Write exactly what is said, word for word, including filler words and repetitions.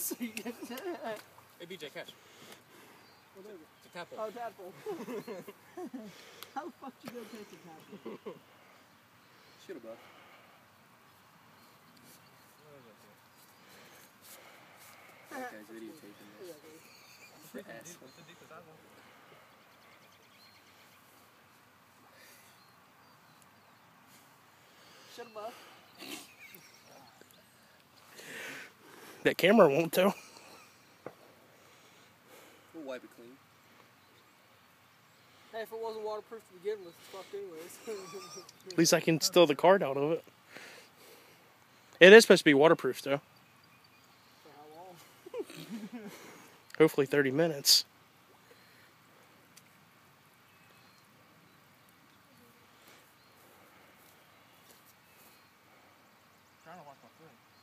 so you can... Hey, B J, catch. What is it? It's a tadpole. Oh, tadpole. How the fuck you gonna catch a tadpole? Should have, bro. That guy's videotaping this. Asshole. Shut him up. That camera won't tell. We'll wipe it clean. Hey, if it wasn't waterproof to begin with, it's fucked anyways. At least I can steal the card out of it. It is supposed to be waterproof, though. For how long? Hopefully thirty minutes. I'm trying to watch my foot.